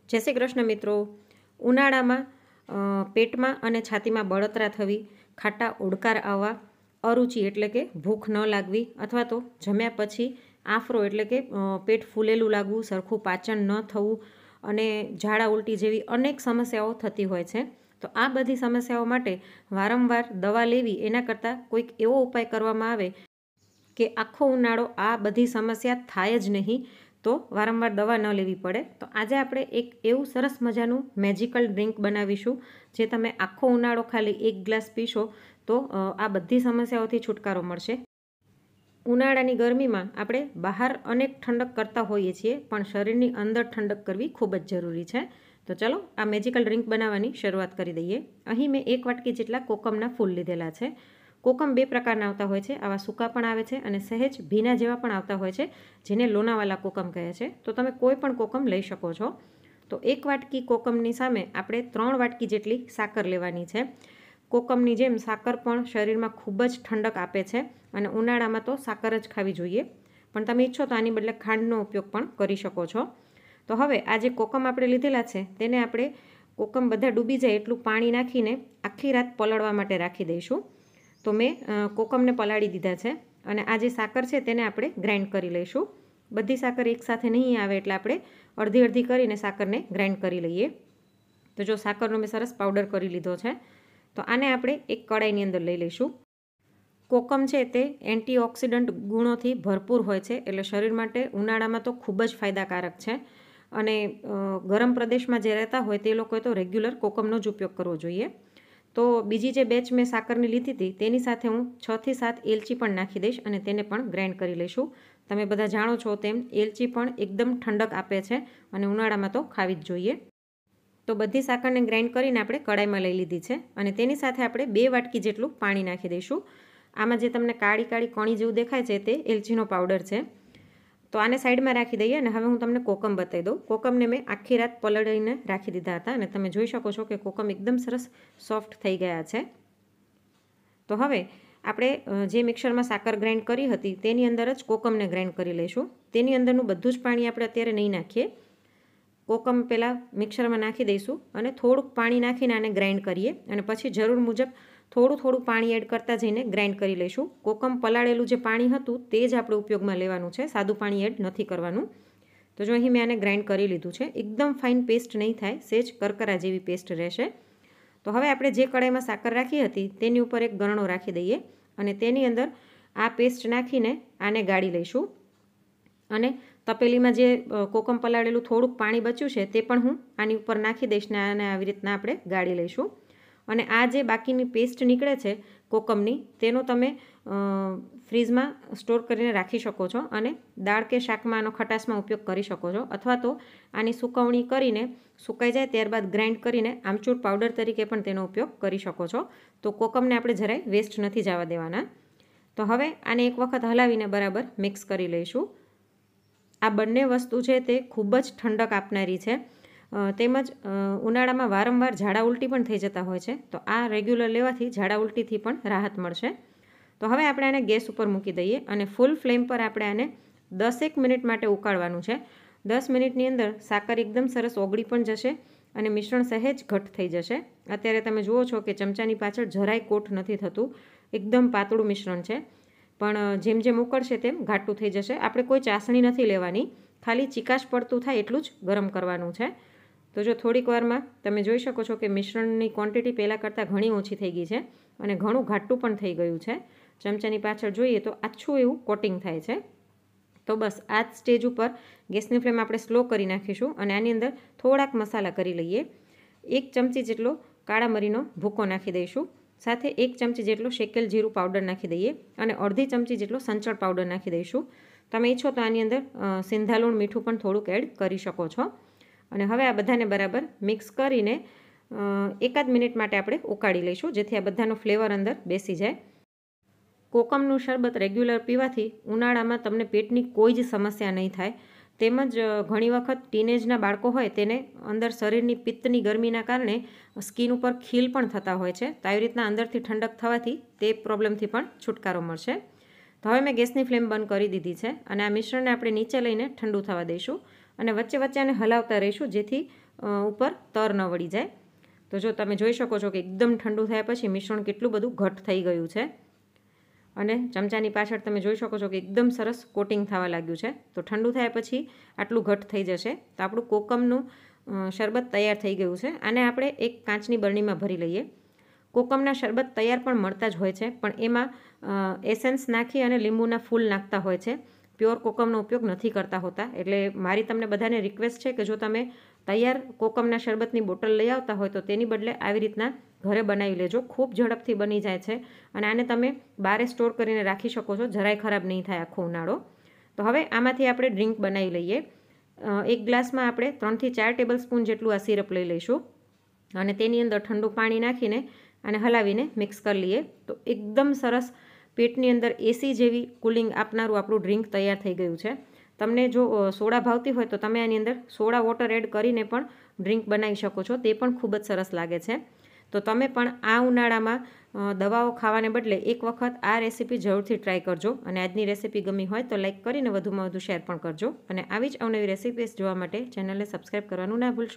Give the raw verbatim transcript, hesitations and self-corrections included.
જય શ્રી કૃષ્ણ મિત્રો। ઉનાળામાં પેટમાં અને છાતીમાં બળતરા થવી, ખાટા ઓડકાર આવવા, અરુચિ એટલે કે ભૂખ ન લાગવી અથવા તો જમ્યા પછી આફરો એટલે કે પેટ ફૂલેલું લાગવું, સરખું પાચન ન થવું અને ઝાડા ઉલટી જેવી અનેક સમસ્યાઓ થતી હોય છે। તો આ બધી સમસ્યાઓ માટે વારંવાર દવા લેવી એના કરતાં કોઈક એવો ઉપાય કરવામાં આવે કે આખો ઉનાળો આ બધી સમસ્યા થાય જ નહીં, તો વારંવાર દવા ન લેવી પડે। તો આજે આપણે એક એવું સરસ મજાનું મેજિકલ ડ્રિંક બનાવીશું જે તમે આખો ઉનાળો ખાલી એક ગ્લાસ પીશો તો આ બધી સમસ્યાઓથી છુટકારો મળશે। ઉનાળાની ગરમીમાં આપણે બહાર અનેક ઠંડક કરતા હોઈએ છીએ, પણ શરીરની અંદર ઠંડક કરવી ખૂબ જ જરૂરી છે। તો ચલો આ મેજિકલ ડ્રિંક બનાવવાની શરૂઆત કરી દઈએ। અહીં મેં એક વાટકી જેટલા કોકમના ફૂલ લીધેલા છે। કોકમ બે પ્રકારના આવતા હોય છે, આવા સૂકા પણ આવે છે અને સહેજ ભીના જેવા પણ આવતા હોય છે, જેને લોનાવાલા કોકમ કહે છે। તો તમે કોઈ પણ કોકમ લઈ શકો છો। તો એક વાટકી કોકમની સામે આપણે ત્રણ વાટકી જેટલી સાકર લેવાની છે। કોકમની જેમ સાકર પણ શરીરમાં ખૂબ જ ઠંડક આપે છે અને ઉનાળામાં તો સાકર જ ખાવી જોઈએ, પણ તમે ઈચ્છો તો આની બદલે ખાંડનો ઉપયોગ પણ કરી શકો છો। તો હવે આ જે કોકમ આપણે લીધેલા છે તેને આપણે કોકમ બધા ડૂબી જાય એટલું પાણી નાખીને આખી રાત પલળવા માટે રાખી દઈશું। તો મેં કોકમને પલાળી દીધા છે અને આ જે સાકર છે તેને આપણે ગ્રાઇન્ડ કરી લઈશું। બધી સાકર એકસાથે નહીં આવે એટલે આપણે અડધી અડધી કરીને સાકરને ગ્રાઇન્ડ કરી લઈએ। તો જો સાકરનો મેં સરસ પાવડર કરી લીધો છે, તો આને આપણે એક કડાઈની અંદર લઈ લઈશું। કોકમ છે તે એન્ટીઓક્સિડન્ટ ગુણોથી ભરપૂર હોય છે, એટલે શરીર માટે ઉનાળામાં તો ખૂબ જ ફાયદાકારક છે અને ગરમ પ્રદેશમાં જે રહેતા હોય તે લોકોએ તો રેગ્યુલર કોકમનો જ ઉપયોગ કરવો જોઈએ। તો બીજી જે બેચ મેં સાકરની લીધી હતી તેની સાથે હું છથી સાત એલચી પણ નાખી દઈશ અને તેને પણ ગ્રાઇન્ડ કરી લઈશું। તમે બધા જાણો છો તેમ એલચી પણ એકદમ ઠંડક આપે છે અને ઉનાળામાં તો ખાવી જ જોઈએ। તો બધી સાકરને ગ્રાઇન્ડ કરીને આપણે કડાઈમાં લઈ લીધી છે અને તેની સાથે આપણે બે વાટકી જેટલું પાણી નાખી દઈશું। આમાં જે તમને કાળી કાળી કણી જેવું દેખાય છે તે એલચીનો પાવડર છે। તો આને સાઈડમાં રાખી દઈએ અને હવે હું તમને કોકમ બતાવી દઉં। કોકમને મેં આખી રાત પલળીને રાખી દીધા હતા અને તમે જોઈ શકો છો કે કોકમ એકદમ સરસ સોફ્ટ થઈ ગયા છે। તો હવે આપણે જે મિક્સરમાં સાકર ગ્રાઇન્ડ કરી હતી તેની અંદર જ કોકમને ગ્રાઇન્ડ કરી લઈશું। તેની અંદરનું બધું જ પાણી આપણે અત્યારે નહીં નાખીએ, કોકમ પહેલાં મિક્સરમાં નાખી દઈશું અને થોડુંક પાણી નાખીને આને ગ્રાઇન્ડ કરીએ અને પછી જરૂર મુજબ થોડું થોડું પાણી એડ કરતા જઈને ગ્રાઇન્ડ કરી લઈશું। કોકમ પલાળેલું જે પાણી હતું તે જ આપણે ઉપયોગમાં લેવાનું છે, સાદું પાણી એડ નથી કરવાનું। તો જો અહીં મેં આને ગ્રાઇન્ડ કરી લીધું છે, એકદમ ફાઇન પેસ્ટ નહીં થાય, સેજ કરકરા જેવી પેસ્ટ રહેશે। તો હવે આપણે જે કડાઈમાં સાકર રાખી હતી તેની ઉપર એક ગરણો રાખી દઈએ અને તેની અંદર આ પેસ્ટ નાખીને આને ગાળી લઈશું અને તપેલીમાં જે કોકમ પલાળેલું થોડુંક પાણી બચ્યું છે તે પણ હું આની ઉપર નાખી દઈશ ને આને આવી રીતના આપણે ગાળી લઈશું। અને આ જે બાકીની પેસ્ટ નીકળે છે કોકમની તેનો તમે ફ્રીજમાં સ્ટોર કરીને રાખી શકો છો અને દાળ કે શાકમાં આનો ખટાશમાં ઉપયોગ કરી શકો છો, અથવા તો આની સુકવણી કરીને સુકાઈ જાય ત્યારબાદ ગ્રાઇન્ડ કરીને આમચૂર પાવડર તરીકે પણ તેનો ઉપયોગ કરી શકો છો। તો કોકમને આપણે જરાય વેસ્ટ નથી જવા દેવાના। તો હવે આને એક વખત હલાવીને બરાબર મિક્સ કરી લઈશું। આ બંને વસ્તુ છે તે ખૂબ જ ઠંડક આપનારી છે, તેમજ ઉનાળામાં વારંવાર ઝાડા ઉલટી પણ થઈ જતા હોય છે, તો આ રેગ્યુલર લેવાથી ઝાડા ઉલટીથી પણ રાહત મળશે। તો હવે આપણે આને ગેસ ઉપર મૂકી દઈએ અને ફૂલ ફ્લેમ પર આપણે આને દસેક મિનિટ માટે ઉકાળવાનું છે। દસ મિનિટની અંદર સાકર એકદમ સરસ ઓગળી પણ જશે અને મિશ્રણ સહેજ ઘટ થઈ જશે। અત્યારે તમે જુઓ છો કે ચમચાની પાછળ જરાય કોટ નથી થતું, એકદમ પાતળું મિશ્રણ છે, પણ જેમ જેમ ઉકળશે તેમ ઘાટું થઈ જશે। આપણે કોઈ ચાસણી નથી લેવાની, ખાલી ચીકાશ પડતું થાય એટલું જ ગરમ કરવાનું છે। તો જો થોડીક વારમાં તમે જોઈ શકો છો કે મિશ્રણની ક્વોન્ટિટી પહેલાં કરતાં ઘણી ઓછી થઈ ગઈ છે અને ઘણું ઘાટું પણ થઈ ગયું છે। ચમચાની પાછળ જોઈએ તો આછું એવું કોટિંગ થાય છે। તો બસ આ જ સ્ટેજ ઉપર ગેસની ફ્લેમ આપણે સ્લો કરી નાખીશું અને આની અંદર થોડાક મસાલા કરી લઈએ। એક ચમચી જેટલો કાળા મરીનો ભૂકો નાખી દઈશું, સાથે એક ચમચી જેટલો શેકેલ જીરું પાવડર નાખી દઈએ અને અડધી ચમચી જેટલો સંચળ પાવડર નાખી દઈશું। તમે ઈચ્છો તો આની અંદર સિંધા લૂણ મીઠું પણ થોડુંક એડ કરી શકો છો અને હવે આ બધાને બરાબર મિક્સ કરીને એકાદ મિનિટ માટે આપણે ઉકાળી લઈશું, જેથી આ બધાનો ફ્લેવર અંદર બેસી જાય। કોકમનું શરબત રેગ્યુલર પીવાથી ઉનાળામાં તમને પેટની કોઈ જ સમસ્યા નહીં થાય, તેમજ ઘણી વખત ટીનેજના બાળકો હોય તેને અંદર શરીરની પિત્તની ગરમીના કારણે સ્કિન ઉપર ખીલ પણ થતા હોય છે, તો આવી રીતના અંદરથી ઠંડક થવાથી તે પ્રોબ્લેમથી પણ છુટકારો મળશે। તો હવે મેં ગેસની ફ્લેમ બંધ કરી દીધી છે અને આ મિશ્રણને આપણે નીચે લઈને ઠંડુ થવા દઈશું અને વચ્ચે વચ્ચે આને હલાવતા રહીશું જેથી ઉપર તર ન વળી જાય. તો જો તમે જોઈ શકો છો કે એકદમ ઠંડુ થયા પછી મિશ્રણ કેટલું બધું ઘટ થઈ ગયું છે અને ચમચાની પાછળ તમે જોઈ શકો છો કે એકદમ સરસ કોટિંગ થવા લાગ્યું છે. તો ઠંડુ થયા પછી આટલું ઘટ થઈ જશે. તો આપણું કોકમનું શરબત તૈયાર થઈ ગયું છે. આને આપણે એક કાચની બરણીમાં ભરી લઈએ. કોકમના શરબત તૈયાર પણ મળતા જ હોય છે, પણ એમાં એસેન્સ નાખી અને લીંબુના ફૂલ નાખતા હોય છે. પ્યોર કોકમનો ઉપયોગ નથી કરતા હોતા. એટલે મારી તમને બધાને રિક્વેસ્ટ છે કે જો તમે તૈયાર કોકમના શરબતની બોટલ લઈ આવતા હોય તો તેની બદલે આવી રીતના ઘરે બનાવી લેજો. ખૂબ ઝડપથી બની જાય છે અને આને તમે બારે સ્ટોર કરીને રાખી શકો છો, જરાય ખરાબ નહીં થાય આખો ઉનાળો. તો હવે આમાંથી આપણે ડ્રિંક બનાવી લઈએ. એક ગ્લાસમાં આપણે ત્રણથી ચાર ટેબલ સ્પૂન જેટલું આ સિરપ લઈ લઈશું અને તેની અંદર ઠંડુ પાણી નાખીને અને હલાવીને મિક્સ કરી લઈએ. તો એકદમ સરસ પેટની અંદર એસી જેવી કુલિંગ આપનારું આપણું ડ્રિંક તૈયાર થઈ ગયું છે. તમને જો સોડા ભાવતી હોય તો તમે આની અંદર સોડા વોટર એડ કરીને પણ ડ્રિંક બનાવી શકો છો. તે પણ ખૂબ જ સરસ લાગે છે. તો તમે પણ આ ઉનાળામાં દવાઓ ખાવાને બદલે એક વખત આ રેસીપી જરૂરથી ટ્રાય કરજો. અને આજની રેસીપી ગમી હોય તો લાઈક કરીને વધુમાં વધુ શેર પણ કરજો. અને આવી જ અવનવી રેસીપીઝ જોવા માટે ચેનલને સબસ્ક્રાઈબ કરવાનું ના ભૂલશો.